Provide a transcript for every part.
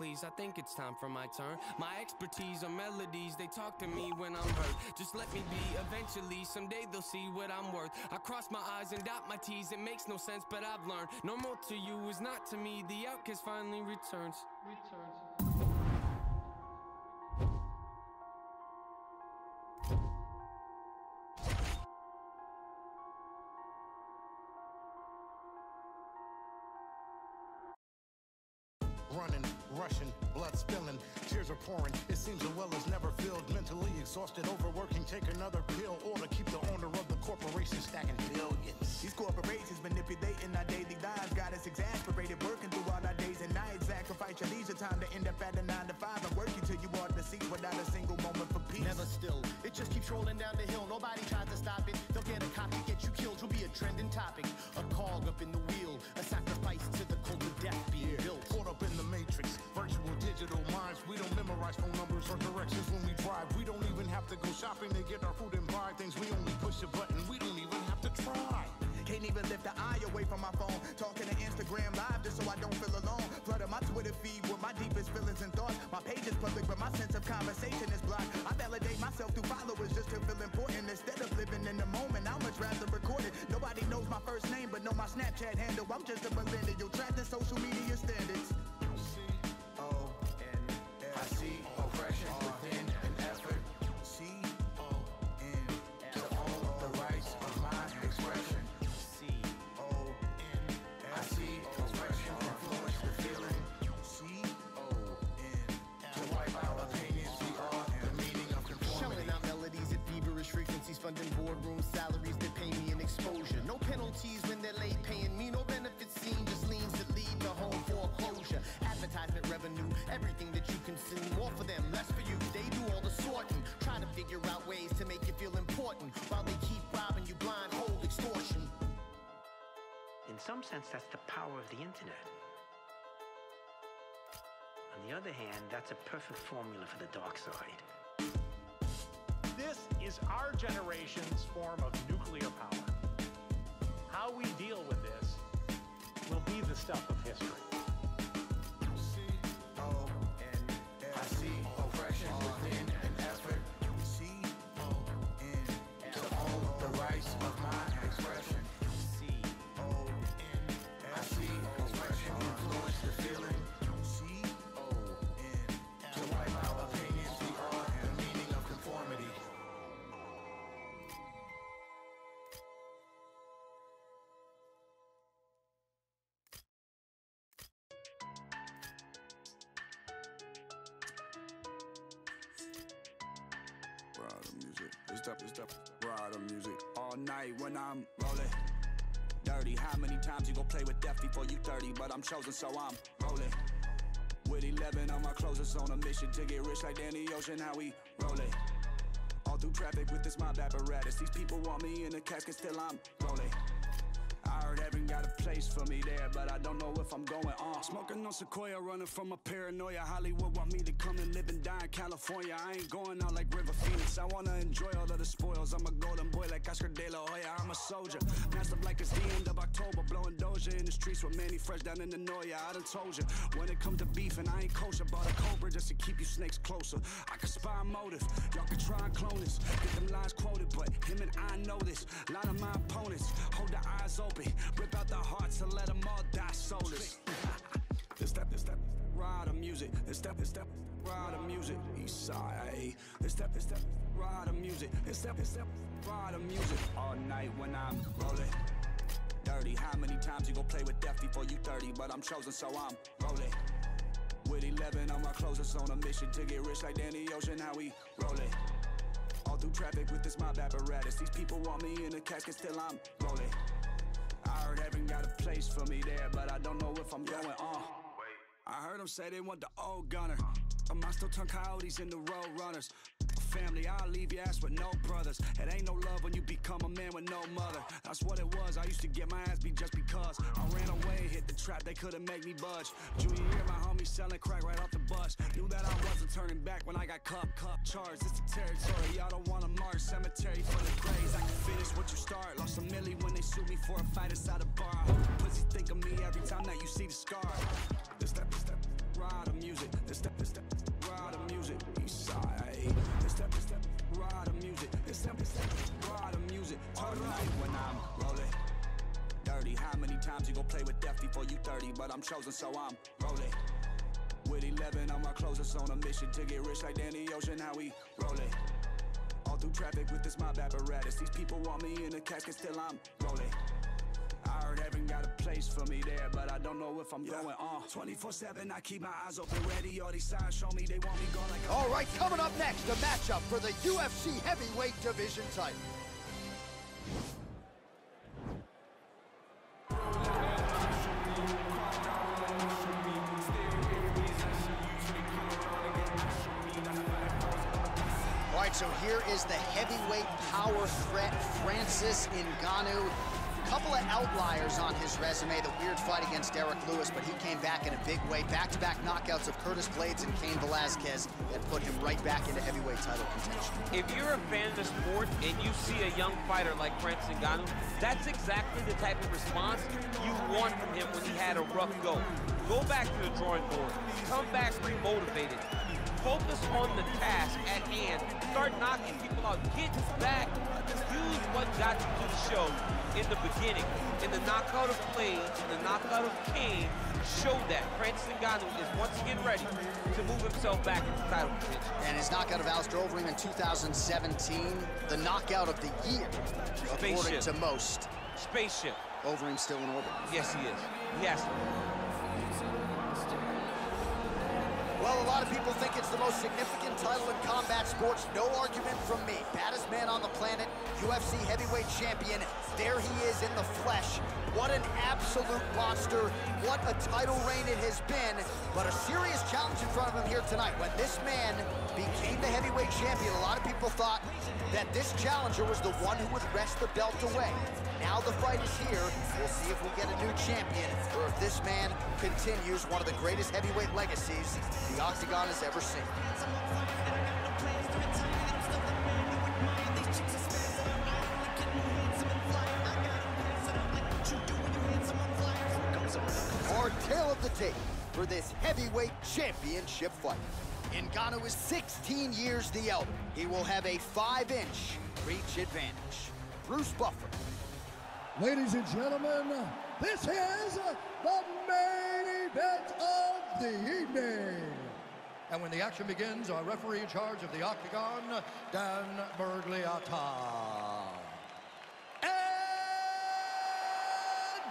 please, I think it's time for my turn. My expertise are melodies, they talk to me when I'm hurt. Just let me be, eventually, someday they'll see what I'm worth. I cross my I's and dot my T's, it makes no sense, but I've learned normal to you is not to me, the outcast finally returns. Running, rushing, blood spilling, tears are pouring. It seems the well is never filled. Mentally exhausted, overworking, take another pill, or to keep the owner of the corporation stacking billions. These corporations manipulating our daily lives, got us exasperated, working through all our days and nights. Sacrifice your leisure time to end up at a 9 to 5 and work you till you are deceased without a single moment for peace. Never still, it just keeps rolling down the hill. Nobody tries to stop it. They'll get a copy, get you killed. You'll be a trending topic, a cog up in the wheel, a sacrifice to the cult of death being built. Caught up in the matrix, virtual digital minds. We don't memorize phone numbers or directions when we drive. We don't even have to go shopping to get our food and buy things. We only push a button, we don't even have to try. Can't even lift the eye away from my phone. Talking to Instagram live just so I don't feel alone. Flooding my Twitter feed with my deepest feelings and thoughts. My page is public, but my sense of conversation is blocked. I validate myself through followers just to feel important. Instead of living in the moment, I'd much rather record it. Nobody knows my first name, but know my Snapchat handle. I'm just a millennial, trapped in social media standards. I see oppression within an effort. C-O-N To own the rights of my expression. C-O-N I see oppression influence the feeling. C-O-N To wipe out opinions, we are the meaning of conformity. Shelling out melodies at feverish frequencies, funding boardroom salaries that pay me an exposure. No penalties when they're late paying me, no benefits seen, just liens that lead to home foreclosure. Advertisement revenue, everything that you consume, more for them, less for you. They do all the sorting, try to figure out ways to make you feel important, while they keep robbing you blind, hold extortion. In some sense, that's the power of the internet. On the other hand, that's a perfect formula for the dark side. This is our generation's form of nuclear power. How we deal with this will be the stuff of history. I see oppression within an effort. C-O-N To own the rights of my expression. C-O-N I see oppression influence the feeling. C-O-N To wipe out opinions, we are the meaning of conformity. Rider music, it's the rider music. All night when I'm rolling. Dirty, how many times you gon' play with death before you 30? But I'm chosen, so I'm rolling. With 11 on my closest, on a mission to get rich like Danny Ocean, how we rolling. All through traffic with this mob apparatus. These people want me in the casket, still I'm rolling. I heard heaven got a place for me there, but I don't know if I'm going on. Smoking on Sequoia, running from a paranoia. Hollywood want me to come and live and die in California. I ain't going out like River Phoenix. I wanna enjoy all of the spoils. I'm a golden boy like Oscar De La Hoya. I'm a soldier, masked up like it's the end of October. Blowing Doja in the streets with Manny Fresh down in the Noya. I done told you, when it come to beef and I ain't kosher. Bought a Cobra just to keep you snakes closer. I can spy a motive, y'all can try and clone this. Get them lines quoted, but him and I know this. Line of my opponents, hold the eyes open. Rip out the hearts and let them all die soulless. This step, rider music. This step, rider music. East side, ayy. This step, rider music. This step, rider music. All night when I'm rolling. Dirty, how many times you gon' play with death before you 30? But I'm chosen, so I'm rolling. With 11 on my closest, on a mission to get rich like Danny Ocean, how we rolling. All through traffic with this mob apparatus. These people want me in the casket, still I'm rolling. I heard heaven got a place for me there, but I don't know if I'm going on. I heard them say they want the old gunner. Am I still turn coyotes into road runners? Family, I'll leave your ass with no brothers. It ain't no love when you become a man with no mother. That's what it was, I used to get my ass beat just because I ran away, hit the trap, they couldn't make me budge. Junior year, my homie selling crack right off the bus. Knew that I wasn't turning back when I got cup charged. It's the territory, y'all don't wanna march. Cemetery for the graves, I can finish what you start. Lost a milli when they sued me for a fight inside a bar. I hope the pussy think of me every time that you see the scar. This step, rider music. times you gon' play with death before you 30, but I'm chosen, so I'm rolling. With 11 on my closest on a mission to get rich like Danny Ocean, how we rolling. All through traffic with this mob apparatus. These people want me in a casket, still I'm rolling. I heard heaven got a place for me there, but I don't know if I'm going on. 24/7, I keep my eyes open, ready. All these signs show me they want me gone like. All right, coming up next, a matchup for the UFC Heavyweight Division title. All right, so here is the heavyweight power threat, Francis Ngannou. Couple of outliers on his resume, the weird fight against Derek Lewis, but he came back in a big way. Back-to-back knockouts of Curtis Blades and Cain Velasquez that put him right back into heavyweight title contention. If you're a fan of the sport and you see a young fighter like Francis Ngannou, that's exactly the type of response you want from him when he had a rough go. Go back to the drawing board, come back remotivated, focus on the task at hand, start knocking people out, get back, use what got you to the show in the beginning. In the knockout of Blades, in the knockout of Cain, showed that Francis Ngannou is once again ready to move himself back into title contention. And his knockout of Alistair Overeem in 2017, the knockout of the year, according to most. Spaceship. Overeem still in orbit. Yes, he is. He has to. Well, a lot of people think it's the most significant title in combat sports. No argument from me. Baddest man on the planet, UFC heavyweight champion. There he is in the flesh. What an absolute monster. What a title reign it has been. But a serious challenge in front of him here tonight. When this man became the heavyweight champion, a lot of people thought that this challenger was the one who would wrest the belt away. Now the fight is here. We'll see if we get a new champion or if this man continues one of the greatest heavyweight legacies the Octagon has ever seen. Our tale of the tape for this heavyweight championship fight. Ngannou is 16 years the elder. He will have a 5-inch reach advantage. Bruce Buffer. Ladies and gentlemen, this is the main event of the evening. And when the action begins, our referee in charge of the Octagon, Dan Miragliotta. And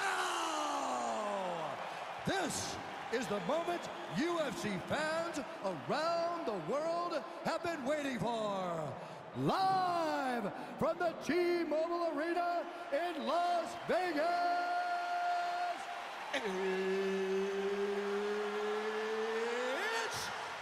now, this is the moment UFC fans around the world have been waiting for. Live from the T-Mobile Arena in Las Vegas, it's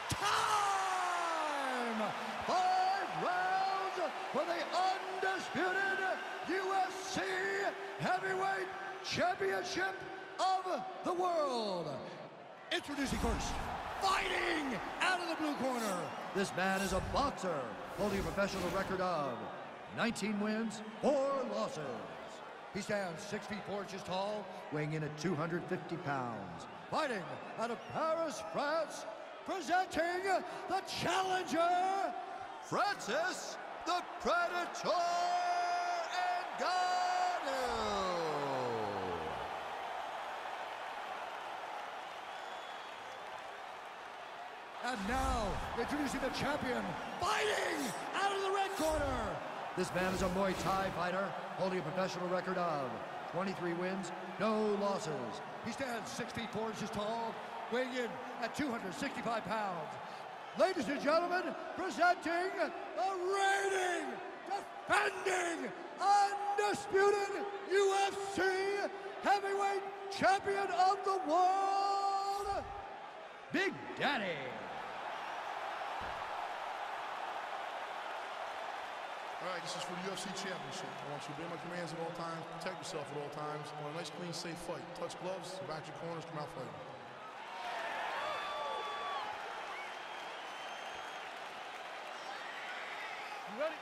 time! 5 rounds for the undisputed UFC Heavyweight Championship of the world. Introducing first, fighting out of the blue corner. This man is a boxer, holding a professional record of 19 wins, 4 losses. He stands 6 feet 4 inches tall, weighing in at 250 pounds. Fighting out of Paris, France, presenting the challenger, Francis the Predator Ngannou. And now, introducing the champion, fighting out of the red corner. This man is a Muay Thai fighter, holding a professional record of 23 wins, no losses. He stands 6 feet 4 inches tall, weighing in at 265 pounds. Ladies and gentlemen, presenting the reigning, defending, undisputed UFC heavyweight champion of the world, Big Daddy. All right, this is for the UFC Championship. I want you to obey my commands at all times, protect yourself at all times. I want a nice, clean, safe fight. Touch gloves, back your corners, come out fighting. You ready?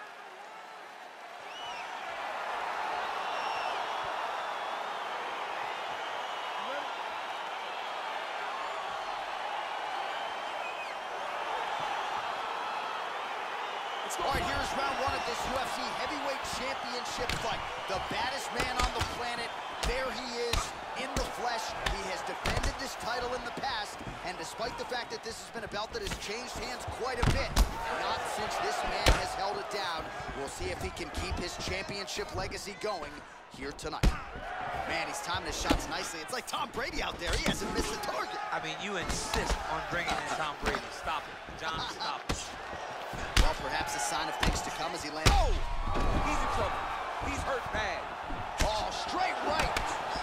All right, here's round 1 of this UFC Heavyweight Championship fight. The baddest man on the planet, There he is in the flesh. He has defended this title in the past, and despite the fact that this has been a belt that has changed hands quite a bit, not since this man has held it down. We'll see if he can keep his championship legacy going here tonight. Man, he's timing his shots nicely. It's like Tom Brady out there. He hasn't missed a target. I mean, you insist on bringing in Tom Brady. Stop it. John, stop it. Well, perhaps a sign of things to come as he lands. Oh! He's in trouble. He's hurt bad. Oh, straight right.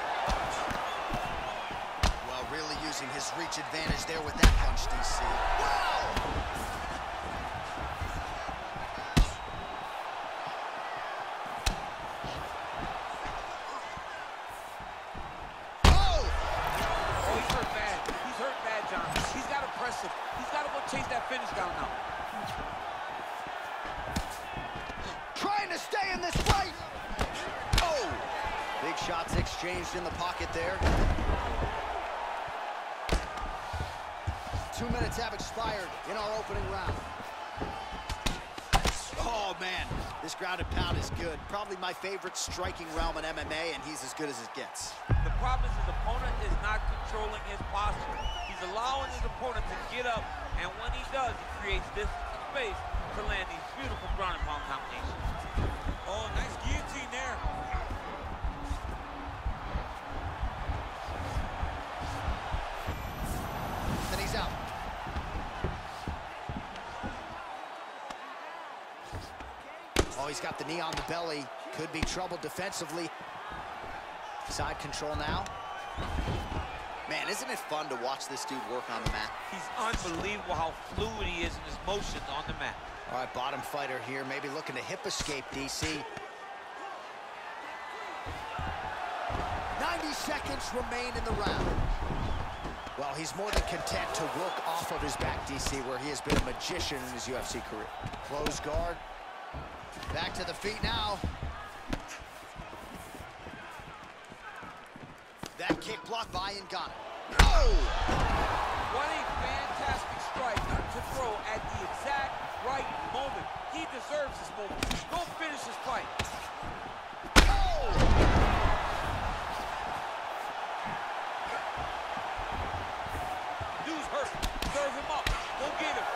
Well, really using his reach advantage there with that punch, DC. Wow! He's got to go chase that finish down now. Trying to stay in this fight. Oh! Big shots exchanged in the pocket there. 2 minutes have expired in our opening round. Oh, man. This ground and pound is good. Probably my favorite striking realm in MMA, and he's as good as it gets. The problem is his opponent is not controlling his posture. He's allowing his opponent to get up, and when he does, he creates this space to land these beautiful ground and pound combinations. Oh, nice guillotine there. Then he's out. Oh, he's got the knee on the belly. Could be trouble defensively. Side control now. Man, isn't it fun to watch this dude work on the mat? He's unbelievable how fluid he is in his motions on the mat. All right, bottom fighter here, maybe looking to hip escape, DC. 90 seconds remain in the round. Well, he's more than content to work off of his back, DC, where he has been a magician in his UFC career. Close guard. Back to the feet now. That kick blocked by Ngannou. Oh! What a fantastic strike to throw at the exact right moment. He deserves this moment. Go finish this fight. Oh! Dude's hurt. Serve him up. Go get him.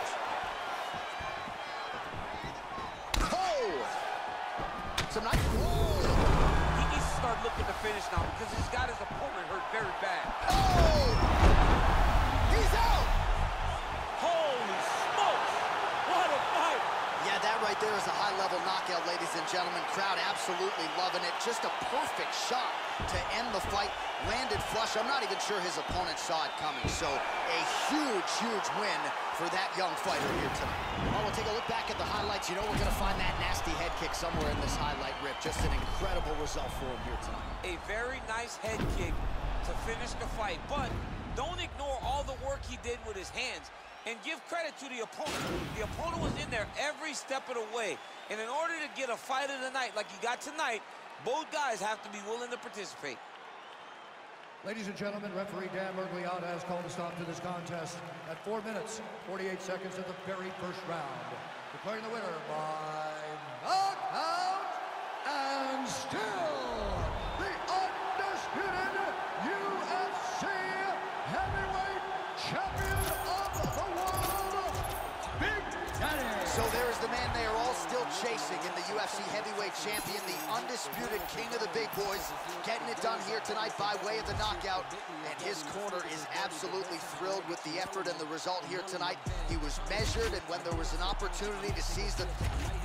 Oh! Some nice. Whoa! Start looking to finish now because he's got his opponent hurt very bad. Oh! He's out! Holy smokes! What a fight! Yeah, that right there is a high-level knockout, ladies and gentlemen. Crowd absolutely loving it. Just a perfect shot to end the fight. Landed flush. I'm not even sure his opponent saw it coming. So a huge, huge win for that young fighter here tonight. Well, we'll take a look back at the highlights. You know we're going to find that nasty head kick somewhere in this highlight rip. Just an incredible result for him here tonight. A very nice head kick to finish the fight. But don't ignore all the work he did with his hands. And give credit to the opponent. The opponent was in there every step of the way. And in order to get a fight of the night like you got tonight, both guys have to be willing to participate. Ladies and gentlemen, referee Dan Mergliata has called a stop to this contest at 4 minutes, 48 seconds of the very first round. Declaring the winner by knockout and still the undisputed UFC heavyweight champion of the world, Big Daddy. So there is the man they are all still chasing in the UFC heavyweight champion, the undisputed king of the big boys, getting it done here tonight by way of the knockout. And his corner is absolutely thrilled with the effort and the result here tonight. He was measured, and when there was an opportunity to seize the...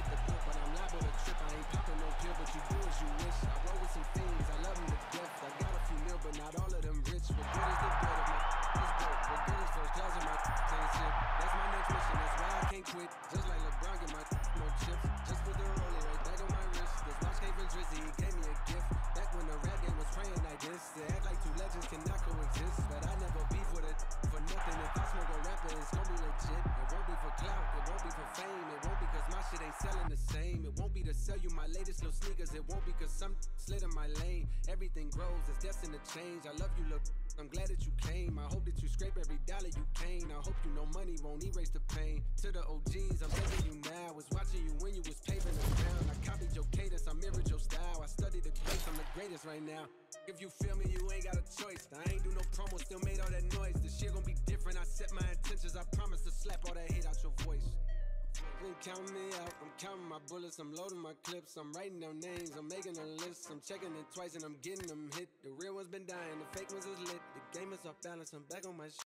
Just like LeBron, get my no chips. Just put the rollie right back on my wrist. This watch came from Drizzy, he gave me a gift. Back when the rap game was praying like this. They act like two legends cannot coexist. But I never beef with it for nothing. If I smoke a rapper, it's gonna be legit. It won't be for clout, it won't be for fame. It won't be cause my shit ain't selling the same. It won't be to sell you my latest little sneakers. It won't be cause some slid in my lane. Everything grows, it's destined to change. I love you, look. I'm glad that you came. I hope that you scrape every dollar you can. I hope you know money won't erase the pain. To the OGs, I'm begging you now. Was watching you when you was paving the ground. I copied your cadence, I mirrored your style. I studied the greats, I'm the greatest right now. if you feel me, you ain't got a choice. I ain't do no promo, still made all that noise. This year gon' be different, I set my intentions. I promise to slap all that hate out your voice. Been counting me out, I'm counting my bullets, I'm loading my clips, I'm writing down names, I'm making a list, I'm checking it twice and I'm getting them hit. The real ones been dying, the fake ones is lit, the game is off balance, I'm back on my shit.